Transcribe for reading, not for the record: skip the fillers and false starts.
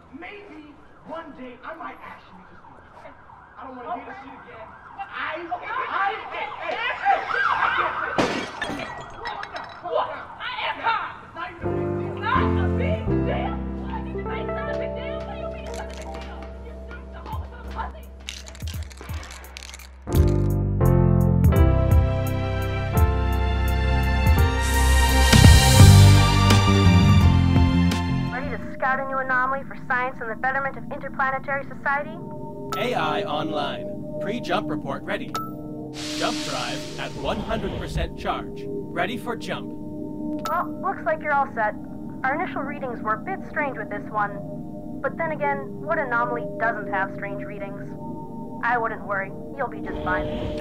maybe one day I might actually just do it. Okay? I don't want to hear this shit again. What? I am hot. It's not a big deal. What? You say it's not a big deal? What do you mean it's not a big deal? You're starting to hold on pussy. Ready to scout a new anomaly for science and the betterment of interplanetary society? AI online. Pre-jump report ready. Jump drive at 100% charge. Ready for jump. Well, looks like you're all set. Our initial readings were a bit strange with this one. But then again, what anomaly doesn't have strange readings? I wouldn't worry. You'll be just fine.